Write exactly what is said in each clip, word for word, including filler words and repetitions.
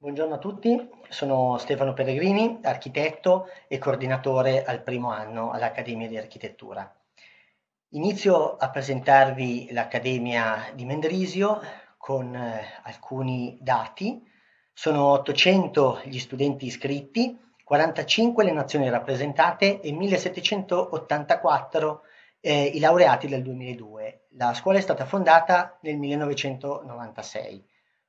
Buongiorno a tutti, sono Stefano Pellegrini, architetto e coordinatore al primo anno all'Accademia di Architettura. Inizio a presentarvi l'Accademia di Mendrisio con eh, alcuni dati. Sono ottocento gli studenti iscritti, quarantacinque le nazioni rappresentate e millesettecentottantaquattro eh, i laureati del duemiladue. La scuola è stata fondata nel millenovecentonovantasei.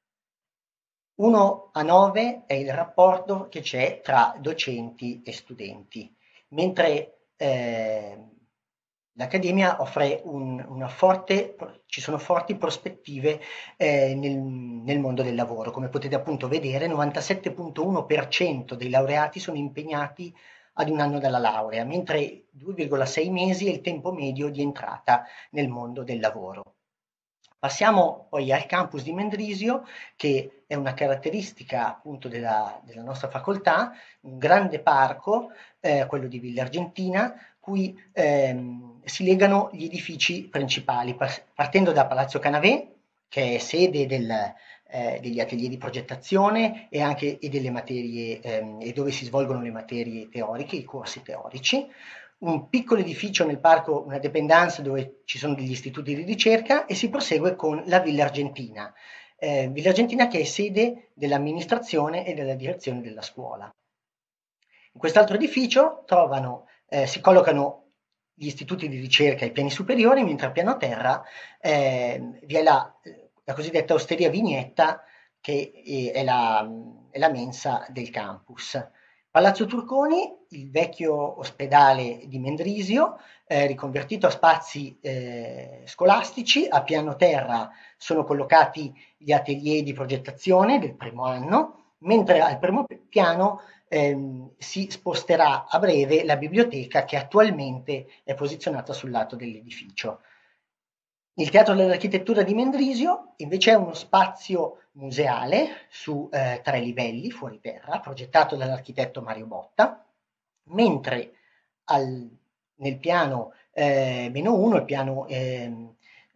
uno a nove è il rapporto che c'è tra docenti e studenti, mentre eh, l'Accademia offre un, una forte, ci sono forti prospettive eh, nel, nel mondo del lavoro. Come potete appunto vedere, novantasette virgola uno per cento dei laureati sono impegnati ad un anno dalla laurea, mentre due virgola sei mesi è il tempo medio di entrata nel mondo del lavoro. Passiamo poi al campus di Mendrisio, che è una caratteristica appunto della, della nostra facoltà, un grande parco, eh, quello di Villa Argentina, cui ehm, si legano gli edifici principali, partendo da Palazzo Canavè, che è sede del, eh, degli atelier di progettazione e anche e delle materie, ehm, e dove si svolgono le materie teoriche, i corsi teorici, un piccolo edificio nel parco, una dependenza dove ci sono degli istituti di ricerca e si prosegue con la Villa Argentina. Eh, Villa Argentina che è sede dell'amministrazione e della direzione della scuola. In quest'altro edificio trovano, eh, si collocano gli istituti di ricerca ai piani superiori, mentre al piano terra eh, vi è la, la cosiddetta osteria Vignetta, che eh, è la, è la mensa del campus. Palazzo Turconi, il vecchio ospedale di Mendrisio, eh, riconvertito a spazi eh, scolastici. A piano terra sono collocati gli atelier di progettazione del primo anno, mentre al primo piano ehm, si sposterà a breve la biblioteca che attualmente è posizionata sul lato dell'edificio. Il Teatro dell'Architettura di Mendrisio invece è uno spazio museale su eh, tre livelli fuori terra, progettato dall'architetto Mario Botta, mentre al, nel piano eh, meno uno, il piano ehm,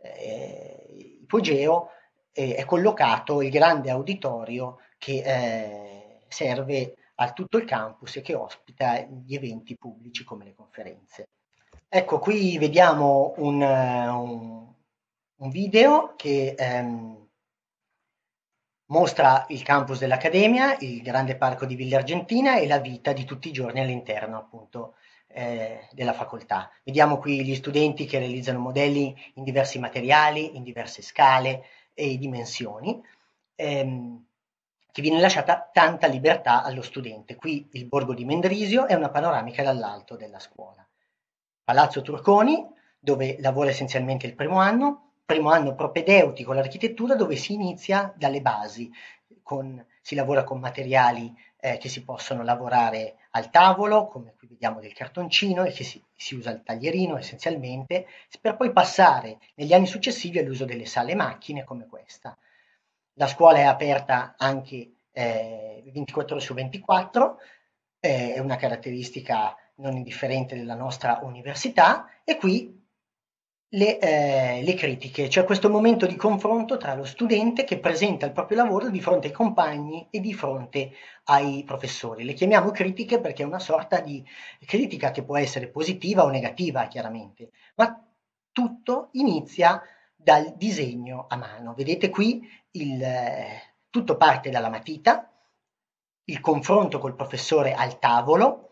eh, ipogeo, eh, è collocato il grande auditorio che eh, serve a tutto il campus e che ospita gli eventi pubblici come le conferenze. Ecco, qui vediamo un, eh, un- un video che ehm, mostra il campus dell'Accademia, il grande parco di Villa Argentina e la vita di tutti i giorni all'interno appunto eh, della facoltà. Vediamo qui gli studenti che realizzano modelli in diversi materiali, in diverse scale e dimensioni, ehm, che viene lasciata tanta libertà allo studente. Qui il borgo di Mendrisio è una panoramica dall'alto della scuola. Palazzo Turconi, dove lavora essenzialmente il primo anno, primo anno propedeutico all'architettura dove si inizia dalle basi, con, si lavora con materiali eh, che si possono lavorare al tavolo, come qui vediamo del cartoncino, e che si, si usa il taglierino essenzialmente, per poi passare negli anni successivi all'uso delle sale macchine come questa. La scuola è aperta anche eh, ventiquattro ore su ventiquattro, eh, è una caratteristica non indifferente della nostra università, e qui le, eh, le critiche, cioè questo momento di confronto tra lo studente che presenta il proprio lavoro di fronte ai compagni e di fronte ai professori. Le chiamiamo critiche perché è una sorta di critica che può essere positiva o negativa, chiaramente, ma tutto inizia dal disegno a mano. Vedete qui il, eh, tutto parte dalla matita, il confronto col professore al tavolo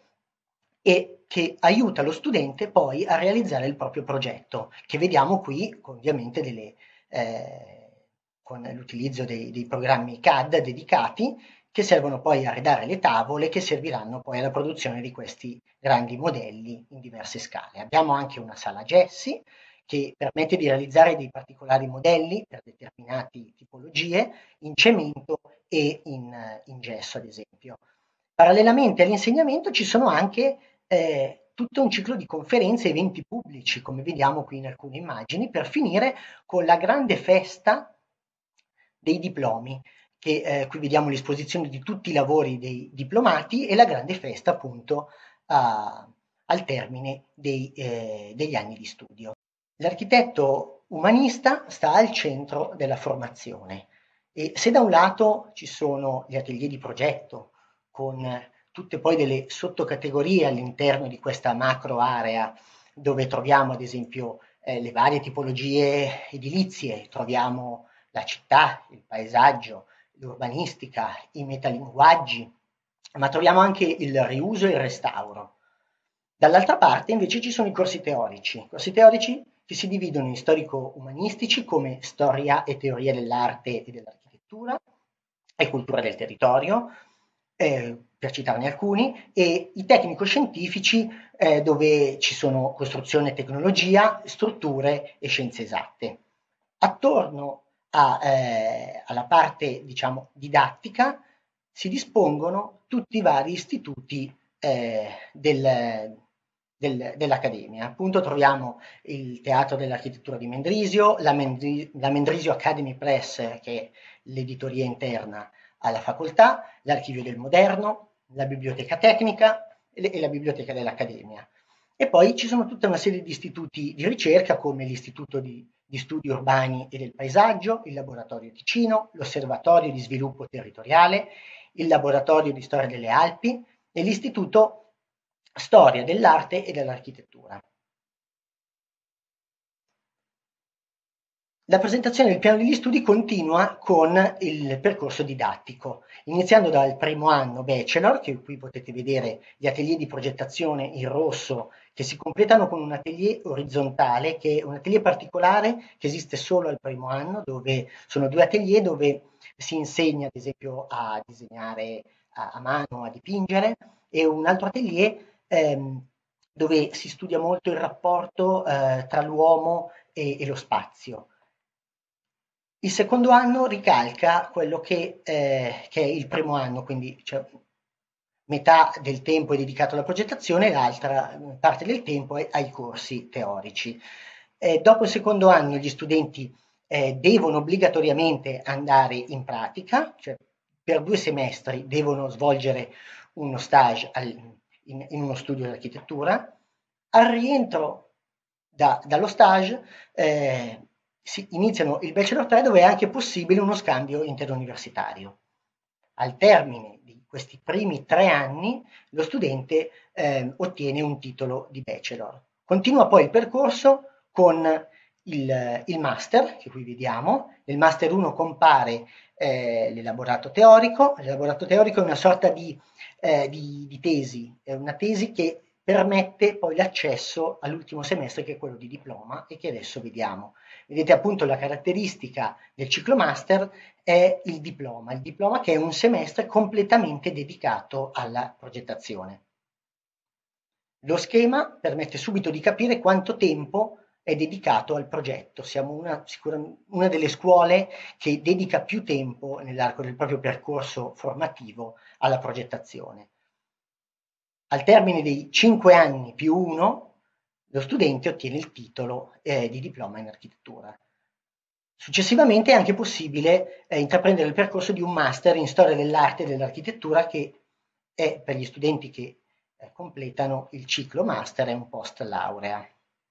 e che aiuta lo studente poi a realizzare il proprio progetto, che vediamo qui con, ovviamente delle, eh, con l'utilizzo dei, dei programmi C A D dedicati che servono poi a redare le tavole che serviranno poi alla produzione di questi grandi modelli in diverse scale. Abbiamo anche una sala gessi che permette di realizzare dei particolari modelli per determinate tipologie in cemento e in, in gesso, ad esempio. Parallelamente all'insegnamento ci sono anche eh, tutto un ciclo di conferenze e eventi pubblici, come vediamo qui in alcune immagini, per finire con la grande festa dei diplomi, che eh, qui vediamo l'esposizione di tutti i lavori dei diplomati e la grande festa appunto a, al termine dei, eh, degli anni di studio. L'architetto umanista sta al centro della formazione. E se da un lato ci sono gli atelier di progetto, con tutte poi delle sottocategorie all'interno di questa macro area, dove troviamo ad esempio eh, le varie tipologie edilizie, troviamo la città, il paesaggio, l'urbanistica, i metalinguaggi, ma troviamo anche il riuso e il restauro. Dall'altra parte invece ci sono i corsi teorici, corsi teorici che si dividono in storico-umanistici come storia e teoria dell'arte e dell'architettura e cultura del territorio, eh, per citarne alcuni, e i tecnico-scientifici eh, dove ci sono costruzione e tecnologia, strutture e scienze esatte. Attorno a, eh, alla parte, diciamo, didattica si dispongono tutti i vari istituti eh, del, del, dell'Accademia. Appunto troviamo il Teatro dell'Architettura di Mendrisio, la, Mendri, la Mendrisio Academy Press, che è l'editoria interna alla facoltà, l'Archivio del Moderno, la Biblioteca Tecnica e, le, e la Biblioteca dell'Accademia. E poi ci sono tutta una serie di istituti di ricerca come l'Istituto di, di Studi Urbani e del Paesaggio, il Laboratorio Ticino, l'Osservatorio di Sviluppo Territoriale, il Laboratorio di Storia delle Alpi e l'Istituto Storia dell'Arte e dell'Architettura. La presentazione del piano degli studi continua con il percorso didattico, iniziando dal primo anno bachelor, che qui potete vedere gli atelier di progettazione in rosso, che si completano con un atelier orizzontale, che è un atelier particolare che esiste solo al primo anno, dove sono due atelier dove si insegna ad esempio a disegnare a, a mano, a dipingere, e un altro atelier ehm, dove si studia molto il rapporto eh, tra l'uomo e, e lo spazio. Il secondo anno ricalca quello che, eh, che è il primo anno, quindi cioè, metà del tempo è dedicato alla progettazione, l'altra parte del tempo è ai corsi teorici. Eh, dopo il secondo anno gli studenti eh, devono obbligatoriamente andare in pratica, cioè per due semestri devono svolgere uno stage al, in, in uno studio di architettura. Al rientro da, dallo stage eh, si iniziano il Bachelor tre dove è anche possibile uno scambio interuniversitario. Al termine di questi primi tre anni lo studente eh, ottiene un titolo di Bachelor. Continua poi il percorso con il, il Master, che qui vediamo. Nel Master uno compare eh, l'elaborato teorico. L'elaborato teorico è una sorta di, eh, di, di tesi, è una tesi che permette poi l'accesso all'ultimo semestre che è quello di diploma e che adesso vediamo. Vedete appunto la caratteristica del ciclo master è il diploma, il diploma che è un semestre completamente dedicato alla progettazione. Lo schema permette subito di capire quanto tempo è dedicato al progetto. Siamo una, una delle scuole che dedica più tempo nell'arco del proprio percorso formativo alla progettazione. Al termine dei cinque anni più uno, lo studente ottiene il titolo eh, di diploma in architettura. Successivamente è anche possibile eh, intraprendere il percorso di un master in storia dell'arte e dell'architettura che è per gli studenti che eh, completano il ciclo master e un post laurea.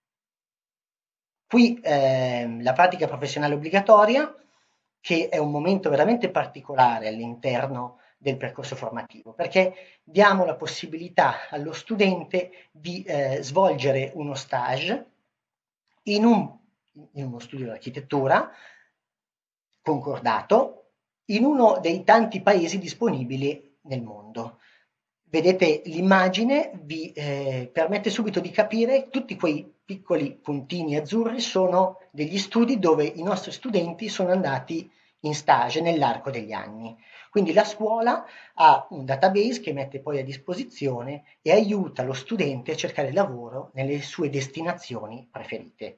Qui eh, la pratica professionale obbligatoria, che è un momento veramente particolare all'interno del percorso formativo, perché diamo la possibilità allo studente di eh, svolgere uno stage in, un, in uno studio di architettura concordato in uno dei tanti paesi disponibili nel mondo. Vedete l'immagine, vi eh, permette subito di capire tutti quei piccoli puntini azzurri sono degli studi dove i nostri studenti sono andati in stage nell'arco degli anni. Quindi la scuola ha un database che mette poi a disposizione e aiuta lo studente a cercare lavoro nelle sue destinazioni preferite.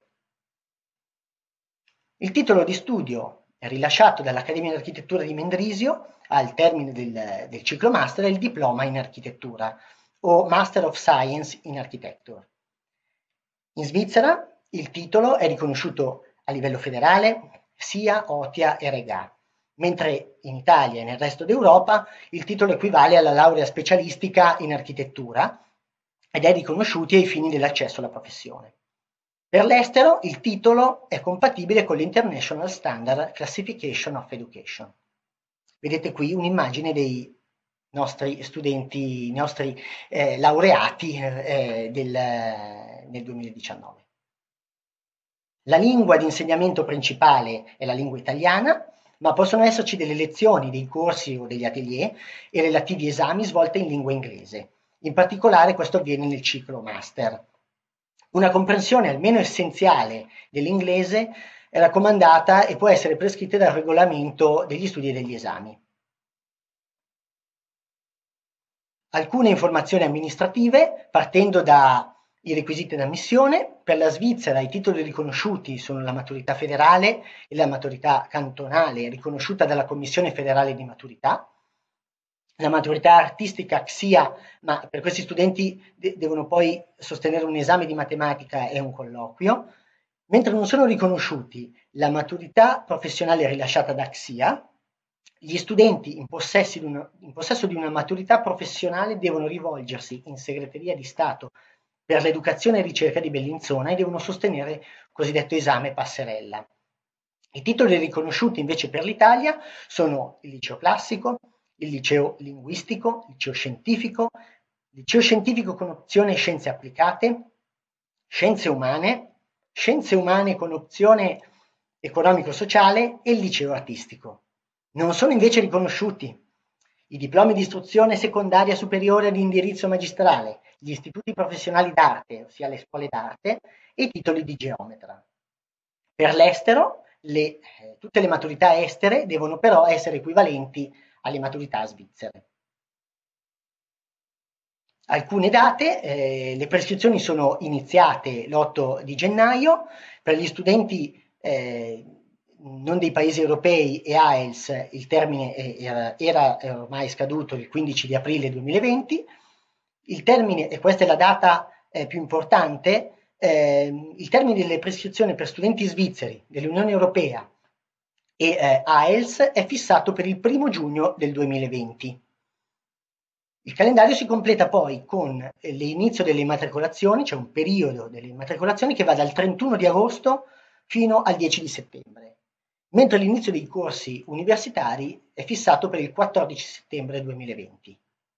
Il titolo di studio rilasciato dall'Accademia di Architettura di Mendrisio al termine del, del ciclo master è il diploma in architettura o Master of Science in Architecture. In Svizzera il titolo è riconosciuto a livello federale S I A, O T I A e Regà, mentre in Italia e nel resto d'Europa il titolo equivale alla laurea specialistica in architettura ed è riconosciuto ai fini dell'accesso alla professione. Per l'estero il titolo è compatibile con l'International Standard Classification of Education. Vedete qui un'immagine dei nostri studenti, i nostri eh, laureati eh, del, nel duemiladiciannove. La lingua di insegnamento principale è la lingua italiana, ma possono esserci delle lezioni, dei corsi o degli atelier e relativi esami svolti in lingua inglese. In particolare questo avviene nel ciclo master. Una comprensione almeno essenziale dell'inglese è raccomandata e può essere prescritta dal regolamento degli studi e degli esami. Alcune informazioni amministrative, partendo dai requisiti d'ammissione. Per la Svizzera i titoli riconosciuti sono la maturità federale e la maturità cantonale riconosciuta dalla Commissione federale di maturità. La maturità artistica C S I A, ma per questi studenti de- devono poi sostenere un esame di matematica e un colloquio, mentre non sono riconosciuti la maturità professionale rilasciata da C S I A. Gli studenti in, di una, in possesso di una maturità professionale devono rivolgersi in segreteria di Stato per l'educazione e ricerca di Bellinzona e devono sostenere il cosiddetto esame passerella. I titoli riconosciuti invece per l'Italia sono il liceo classico, il liceo linguistico, il liceo scientifico, il liceo scientifico con opzione scienze applicate, scienze umane, scienze umane con opzione economico-sociale e il liceo artistico. Non sono invece riconosciuti i diplomi di istruzione secondaria superiore di indirizzo magistrale, gli istituti professionali d'arte, ossia le scuole d'arte, e i titoli di geometra. Per l'estero, le, eh, tutte le maturità estere devono però essere equivalenti alle maturità svizzere. Alcune date, eh, le prescrizioni sono iniziate l'otto di gennaio, per gli studenti eh, non dei paesi europei e A E L T S il termine era, era ormai scaduto il quindici di aprile duemilaventi, il termine, e questa è la data eh, più importante, eh, il termine delle prescrizioni per studenti svizzeri dell'Unione Europea e eh, A E L T S è fissato per il primo giugno del duemilaventi. Il calendario si completa poi con l'inizio delle immatricolazioni, cioè un periodo delle immatricolazioni che va dal trentuno di agosto fino al dieci di settembre, mentre l'inizio dei corsi universitari è fissato per il quattordici settembre duemilaventi.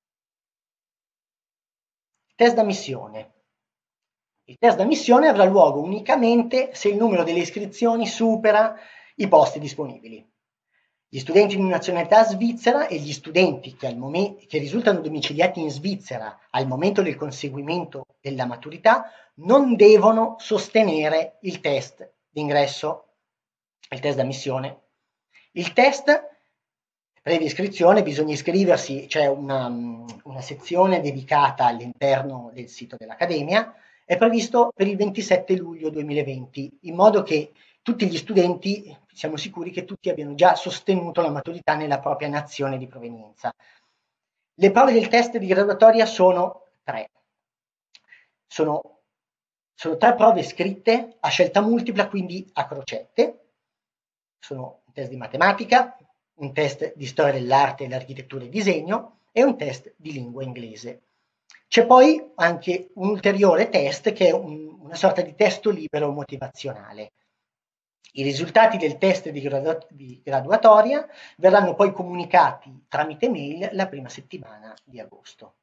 Test d'ammissione. Il test d'ammissione avrà luogo unicamente se il numero delle iscrizioni supera i posti disponibili. Gli studenti di nazionalità svizzera e gli studenti che, al momento, che risultano domiciliati in Svizzera al momento del conseguimento della maturità non devono sostenere il test d'ingresso, il test d'ammissione. Il test, previa iscrizione, bisogna iscriversi, c'è una, una sezione dedicata all'interno del sito dell'Accademia, è previsto per il ventisette luglio duemilaventi, in modo che tutti gli studenti, siamo sicuri che tutti abbiano già sostenuto la maturità nella propria nazione di provenienza. Le prove del test di graduatoria sono tre. Sono, sono tre prove scritte a scelta multipla, quindi a crocette. Sono un test di matematica, un test di storia dell'arte, l'architettura e disegno e un test di lingua inglese. C'è poi anche un ulteriore test che è un, una sorta di testo libero motivazionale. I risultati del test di, gradu- di graduatoria verranno poi comunicati tramite mail la prima settimana di agosto.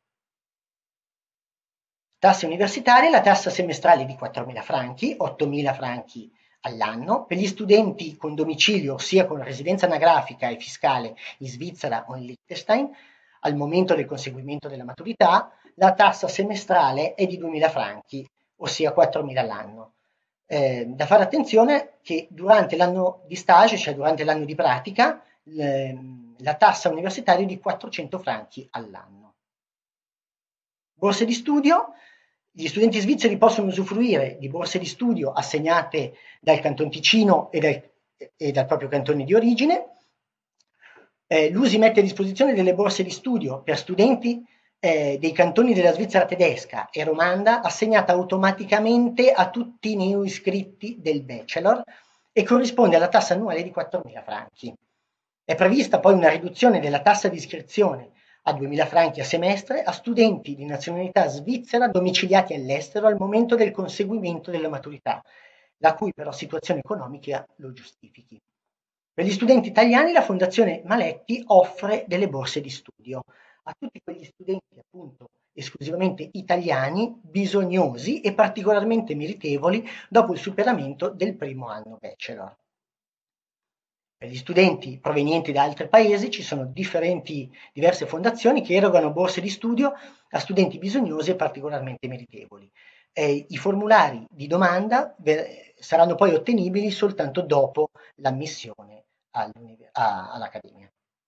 Tasse universitarie, la tassa semestrale è di quattromila franchi, ottomila franchi all'anno, per gli studenti con domicilio sia con residenza anagrafica e fiscale in Svizzera o in Liechtenstein, al momento del conseguimento della maturità, la tassa semestrale è di duemila franchi, ossia quattromila all'anno. Eh, da fare attenzione che durante l'anno di stage, cioè durante l'anno di pratica, le, la tassa universitaria è di quattrocento franchi all'anno. Borse di studio. Gli studenti svizzeri possono usufruire di borse di studio assegnate dal Canton Ticino e dal, e dal proprio cantone di origine. Eh, L'U S I mette a disposizione delle borse di studio per studenti eh, dei cantoni della Svizzera tedesca e romanda, assegnata automaticamente a tutti i neoiscritti del bachelor e corrisponde alla tassa annuale di quattromila franchi. È prevista poi una riduzione della tassa di iscrizione a duemila franchi a semestre a studenti di nazionalità svizzera domiciliati all'estero al momento del conseguimento della maturità, la cui però situazione economica lo giustifichi. Per gli studenti italiani la Fondazione Maletti offre delle borse di studio a tutti quegli studenti appunto esclusivamente italiani, bisognosi e particolarmente meritevoli dopo il superamento del primo anno bachelor. Per gli studenti provenienti da altri paesi ci sono differenti, diverse fondazioni che erogano borse di studio a studenti bisognosi e particolarmente meritevoli. Eh, I formulari di domanda ver- saranno poi ottenibili soltanto dopo l'ammissione all'Accademia.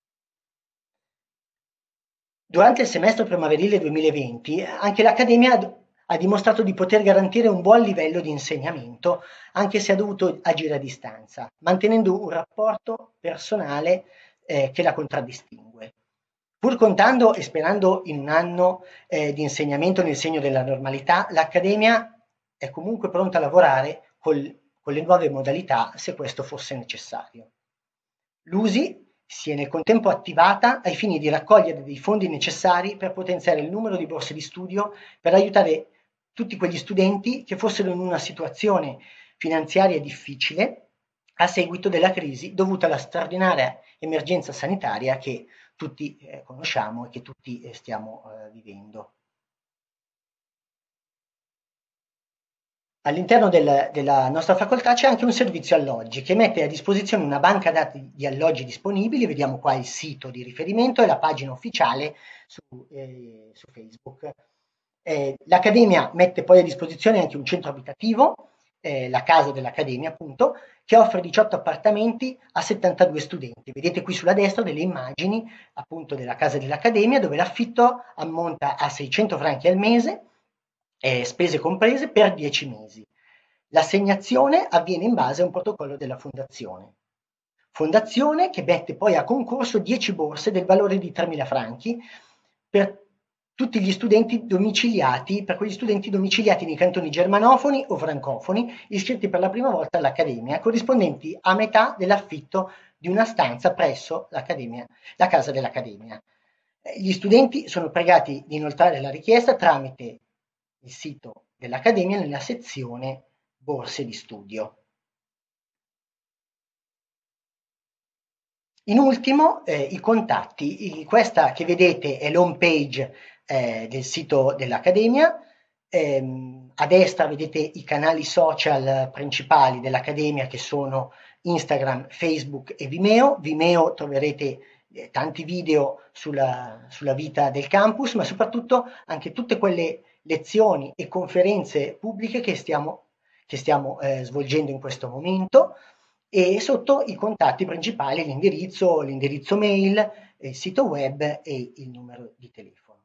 Durante il semestre primaverile duemilaventi anche l'Accademia ha ha dimostrato di poter garantire un buon livello di insegnamento, anche se ha dovuto agire a distanza, mantenendo un rapporto personale eh, che la contraddistingue. Pur contando e sperando in un anno eh, di insegnamento nel segno della normalità, l'Accademia è comunque pronta a lavorare col, con le nuove modalità se questo fosse necessario. L'U S I si è nel contempo attivata ai fini di raccogliere dei fondi necessari per potenziare il numero di borse di studio per aiutare tutti quegli studenti che fossero in una situazione finanziaria difficile a seguito della crisi dovuta alla straordinaria emergenza sanitaria che tutti eh, conosciamo e che tutti eh, stiamo eh, vivendo. All'interno del, della nostra facoltà c'è anche un servizio alloggi che mette a disposizione una banca dati di alloggi disponibili, vediamo qua il sito di riferimento e la pagina ufficiale su, eh, su Facebook. Eh, L'Accademia mette poi a disposizione anche un centro abitativo, eh, la casa dell'Accademia appunto, che offre diciotto appartamenti a settantadue studenti. Vedete qui sulla destra delle immagini appunto della casa dell'Accademia dove l'affitto ammonta a seicento franchi al mese, eh, spese comprese, per dieci mesi. L'assegnazione avviene in base a un protocollo della fondazione. Fondazione che mette poi a concorso dieci borse del valore di tremila franchi per tutti gli studenti domiciliati, per quegli studenti domiciliati nei cantoni germanofoni o francofoni iscritti per la prima volta all'Accademia, corrispondenti a metà dell'affitto di una stanza presso l'Accademia, la casa dell'Accademia. Gli studenti sono pregati di inoltrare la richiesta tramite il sito dell'Accademia nella sezione borse di studio. In ultimo, eh, i contatti. I, questa che vedete è l'home page eh, del sito dell'Accademia. Eh, a destra vedete i canali social principali dell'Accademia che sono Instagram, Facebook e Vimeo. Vimeo troverete eh, tanti video sulla, sulla vita del campus, ma soprattutto anche tutte quelle lezioni e conferenze pubbliche che stiamo, che stiamo eh, svolgendo in questo momento. E sotto i contatti principali, l'indirizzo, l'indirizzo mail, il sito web e il numero di telefono.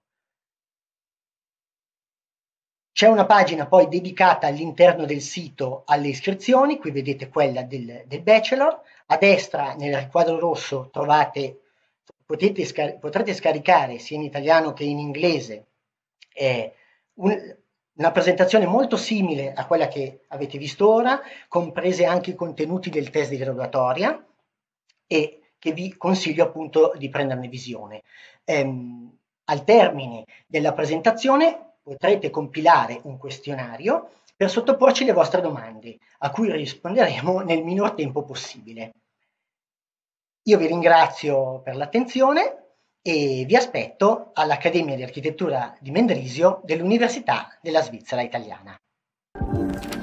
C'è una pagina poi dedicata all'interno del sito alle iscrizioni, qui vedete quella del, del bachelor, a destra nel riquadro rosso trovate, potete scar- potrete scaricare sia in italiano che in inglese eh, un, una presentazione molto simile a quella che avete visto ora, comprese anche i contenuti del test di graduatoria e che vi consiglio appunto di prenderne visione. Ehm, al termine della presentazione potrete compilare un questionario per sottoporci le vostre domande, a cui risponderemo nel minor tempo possibile. Io vi ringrazio per l'attenzione e vi aspetto all'Accademia di Architettura di Mendrisio dell'Università della Svizzera Italiana.